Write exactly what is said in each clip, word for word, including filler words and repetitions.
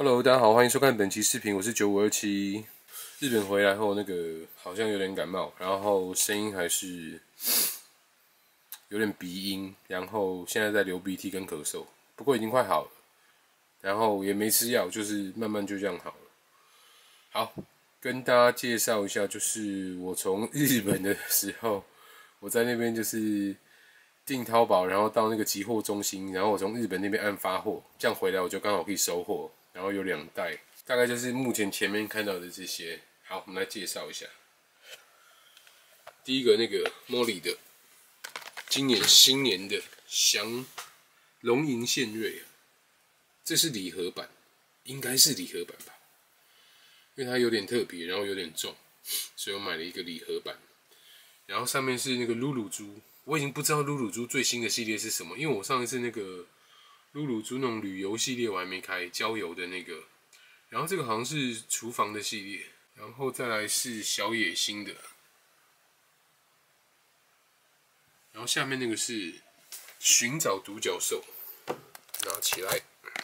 Hello，大家好，欢迎收看本期视频，我是九五二七。日本回来后，那个好像有点感冒，然后声音还是有点鼻音，然后现在在流鼻涕跟咳嗽，不过已经快好了，然后也没吃药，就是慢慢就这样好了。好，跟大家介绍一下，就是我从日本的时候，我在那边就是订淘宝，然后到那个集货中心，然后我从日本那边按发货，这样回来我就刚好可以收货。然后有两袋，大概就是目前前面看到的这些。好，我们来介绍一下。第一个那个莫里的，今年新年的祥龙吟献瑞，这是礼盒版，应该是礼盒版吧，因为它有点特别，然后有点重，所以我买了一个礼盒版。然后上面是那个露露猪，我已经不知道露露猪最新的系列是什么，因为我上一次那个露露猪那种旅游系列我还没开，郊游的那个。然后这个好像是厨房的系列，然后再来是小野心的，然后下面那个是寻找独角兽，拿起来，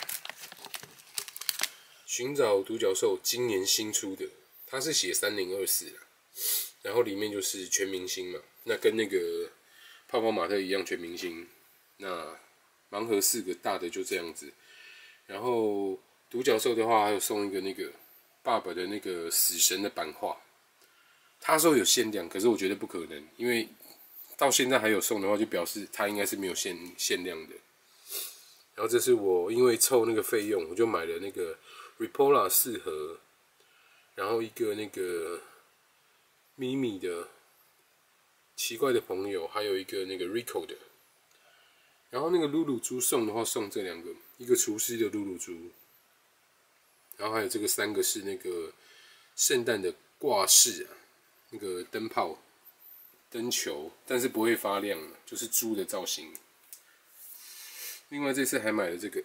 寻找独角兽今年新出的，它是写三零二四，然后里面就是全明星嘛，那跟那个泡泡玛特一样全明星，那盲盒四个大的就这样子，然后独角兽的话，还有送一个那个爸爸的那个死神的版画。他说有限量，可是我觉得不可能，因为到现在还有送的话，就表示他应该是没有限限量的。然后这是我因为凑那个费用，我就买了那个 Ripolla 四盒，然后一个那个咪咪的奇怪的朋友，还有一个那个 Rico 的。然后那个露露猪送的话，送这两个，一个厨师的露露猪。然后还有这个三个是那个圣诞的挂饰啊，那个灯泡、灯球，但是不会发亮，就是猪的造型。另外这次还买了这个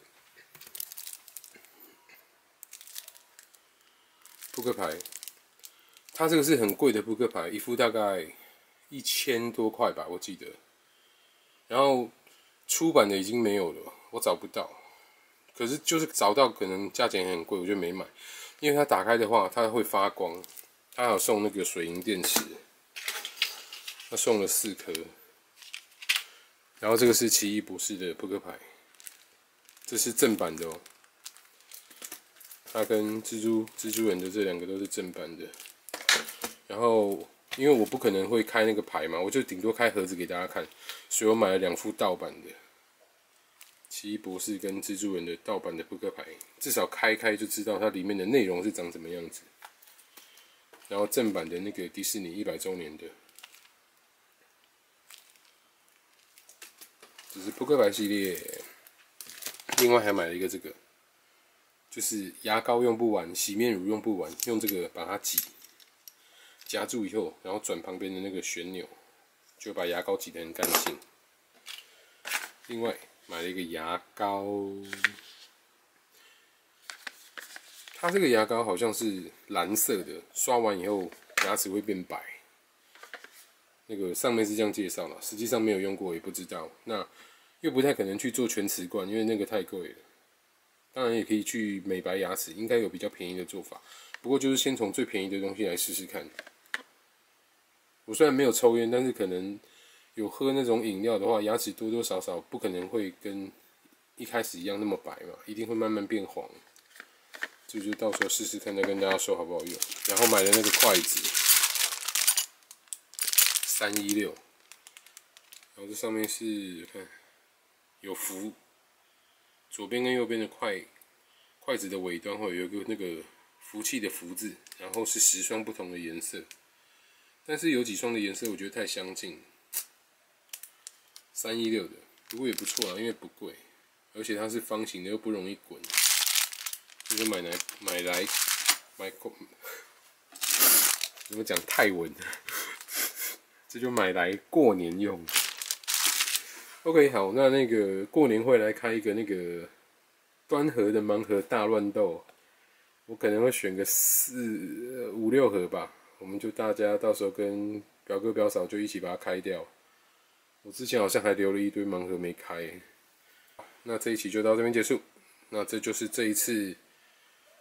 扑克牌，它这个是很贵的扑克牌，一副大概一千多块吧，我记得。然后出版的已经没有了，我找不到。可是就是找到，可能价钱很贵，我就没买，因为它打开的话，它会发光。它还有送那个水银电池，它送了四颗。然后这个是奇异博士的扑克牌，这是正版的哦。它跟蜘蛛蜘蛛人的这两个都是正版的。然后因为我不可能会开那个牌嘛，我就顶多开盒子给大家看，所以我买了两副盗版的。奇异博士跟蜘蛛人的盗版的扑克牌，至少开开就知道它里面的内容是长什么样子。然后正版的那个迪士尼一百周年的，这是扑克牌系列。另外还买了一个这个，就是牙膏用不完，洗面乳用不完，用这个把它挤夹住以后，然后转旁边的那个旋钮，就把牙膏挤得很干净。另外买了一个牙膏，它这个牙膏好像是蓝色的，刷完以后牙齿会变白。那个上面是这样介绍了，实际上没有用过也不知道。那又不太可能去做全瓷冠，因为那个太贵了。当然也可以去美白牙齿，应该有比较便宜的做法。不过就是先从最便宜的东西来试试看。我虽然没有抽烟，但是可能有喝那种饮料的话，牙齿多多少少不可能会跟一开始一样那么白嘛，一定会慢慢变黄。这就到时候试试看，再跟大家说好不好用。然后买了那个筷子，三一六，然后这上面是看有福，左边跟右边的筷筷子的尾端会有一个那个福气的福字，然后是十双不同的颜色，但是有几双的颜色我觉得太相近。三一六的，不过也不错啊，因为不贵，而且它是方形的，又不容易滚。这就买来买来买怎么讲泰文？这就买来过年用。OK， 好，那那个过年会来开一个那个端盒的盲盒大乱斗，我可能会选个四五六盒吧，我们就大家到时候跟表哥表嫂就一起把它开掉。我之前好像还留了一堆盲盒没开。那这一期就到这边结束。那这就是这一次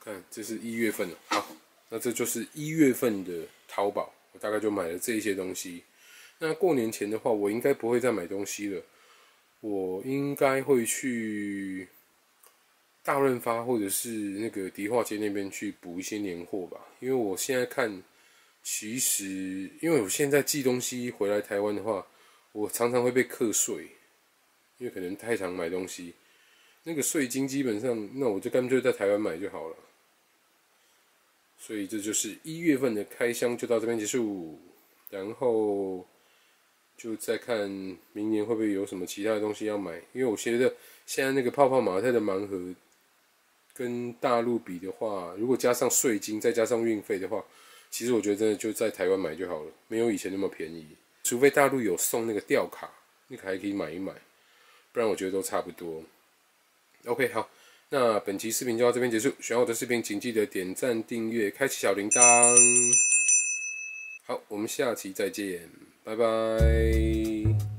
看，这是一月份的，好，那这就是一月份的淘宝，我大概就买了这些东西。那过年前的话，我应该不会再买东西了，我应该会去大润发或者是那个迪化街那边去补一些年货吧，因为我现在看，其实因为我现在寄东西回来台湾的话，我常常会被课税，因为可能太常买东西，那个税金基本上，那我就干脆在台湾买就好了。所以这就是一月份的开箱就到这边结束，然后就再看明年会不会有什么其他的东西要买，因为我觉得现在那个泡泡玛特的盲盒跟大陆比的话，如果加上税金再加上运费的话，其实我觉得真的就在台湾买就好了，没有以前那么便宜，除非大陆有送那个吊卡，那个还可以买一买，不然我觉得都差不多。OK， 好。那本期视频就到这边结束，喜欢我的视频请记得点赞、订阅、开启小铃铛。好，我们下期再见，拜拜。